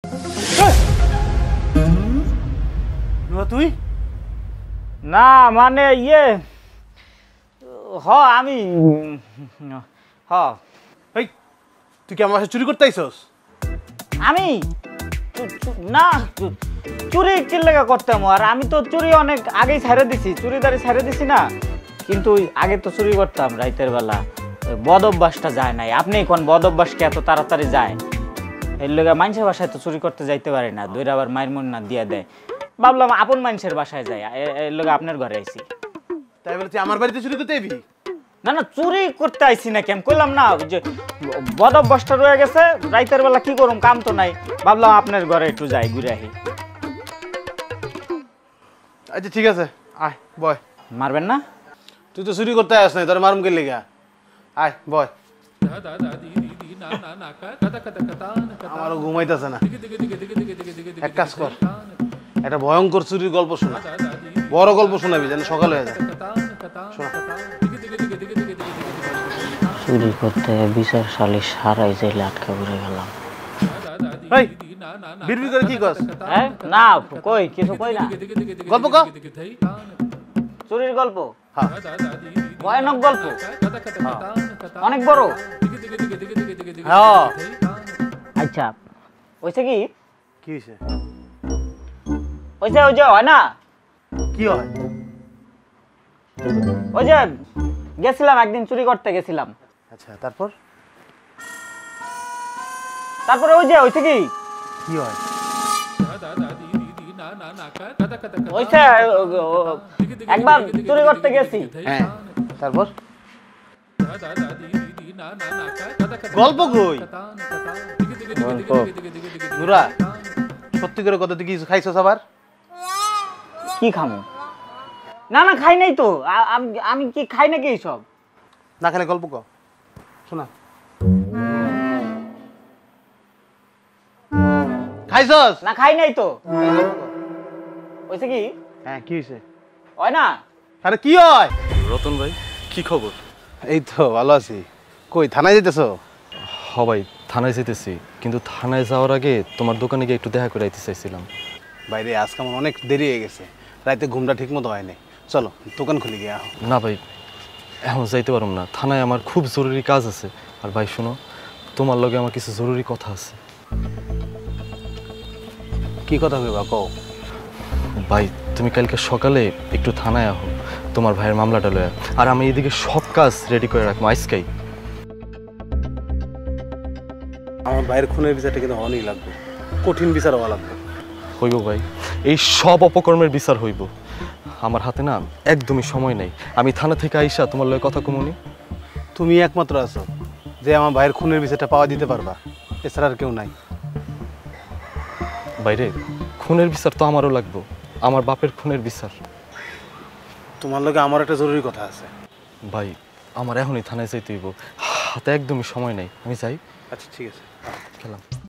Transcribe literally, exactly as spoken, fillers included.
তুই না মানে ইয়ে হ আমি হ এই তুই কি আমার বাসায় চুরি করতে আইছস? আমি না চুরি কি লাগা করতাম, আর আমি তো চুরি অনেক আগেই ছেড়ে দিছি, চুরিদারি ছেড়ে দিছি না। কিন্তু আগে তো চুরি করতাম রাতের বেলা, বদ অভ্যাসটা যায় নাই। আপনি কোন বদ অভ্যাস কি এত তাড়াতাড়ি যায়? এর লেগে মানুষের বাসায় তো চুরি করতে যাইতে পারে না, দৈরা আবার মায়ের মন না দিয়া দেয়। ভাবলাম আপন মানুষের বাসায় যাই, এর লেগে আপনার ঘরে আইছি। তাই বলে তুই আমার বাড়িতে চুরি করতে আইবি? না না চুরি করতে আইছি না, কেন কইলাম না যে বদ অভ্যাসটা রয়ে গেছে, রাতের বেলা কি করুম, কাম তো নাই, ভাবলাম আপনার ঘরে একটু যাই ঘুরে আহি। আচ্ছা ঠিক আছে, আয় বয়। মারবেন না? তুই তো চুরি করতে আস নাই, তোর মারুম কে লেগা? আয় বয়। আমারও ঘুমাইতেছে না। এক কাজ কর, একটা ভয়ঙ্কর চুরির গল্প শোনা, বড় গল্প শোনাবি যেন সকাল হয়ে যায়। চুরি করতে বিচার সালিশ সারাই জেলে আটকা পড়ে গেলাম। এই বিড়বিড় করে কি কস? হ্যাঁ না কই কিছু কই না। গল্প ক। চুরির গল্প? হ্যাঁ। ভয়ানক গল্প? অনেক বড়? হ্যাঁ। আচ্ছা ওইছে কি? কি হইছে? ওইছে ওই যে হয় না? কি হয়? ওই যে গেছিলাম একদিন, চুরি করতে গেছিলাম। আচ্ছা তারপর? তারপরে ওই যে ওইছে কি? কি হয়? ওইছে একবার চুরি করতে গেছি। হ্যাঁ তারপর? গল্প কই? গল্প নুরা সত্যি করে কত তুই কিছু খাইছস আবার? কি খামু? না না খাই নাই তো, আমি কি খাই নাকি এইসব? না খেলে গল্প ক শোনা। খাইছস? না খাই নাই তো। ওইছে কি? হ্যাঁ কি হইছে? হয় না? আরে কি হয়? রতন ভাই কি খবর? এই তো ভালো আছি। কই থানায় যেতেছো? হ ভাই থানায় যেতেছি, কিন্তু থানায় যাওয়ার আগে তোমার দোকানে গিয়ে একটু দেখা করে আইতে চাইছিলাম। বাইরে আজকে আমার অনেক দেরি হয়ে গেছে, রাতে ঘুমটা ঠিক মতো হয় নাই। চলো দোকান খুলে গিয়ে আহ। না ভাই এখন যাইতে পারুম না, থানায় আমার খুব জরুরি কাজ আছে। আর ভাই শোনো, তোমার লগে আমার কিছু জরুরি কথা আছে। কি কথা কইবা কও? ভাই তুমি কালকে সকালে একটু থানায় আহো তোমার ভাইয়ের মামলাটা লয়া, আর আমি এদিকে সব কাজ রেডি করে রাখবো আজকেই। আমার ভাইয়ের খুনের বিচারটা কিন্তু হওয়াই লাগবে, কঠিন বিচার হওয়া লাগবে। হইব ভাই, এই সব অপকর্মের বিচার হইব। আমার হাতে না একদমই সময় নেই, আমি থানা থেকে আইসা তোমার লগে কথা কমুনি। তুমি একমাত্র আছো যে আমার ভাইয়ের খুনের বিচারটা পাওয়া দিতে পারবা, এছাড়া আর কেউ নাই। বাইরে খুনের বিচার তো আমারও লাগবে, আমার বাপের খুনের বিচার। তোমার লগে আমার একটা জরুরি কথা আছে। ভাই আমার এখনই থানায় যাইতে হইব, হাতে একদমই সময় নেই, আমি যাই। আচ্ছা ঠিক আছে, গেলাম।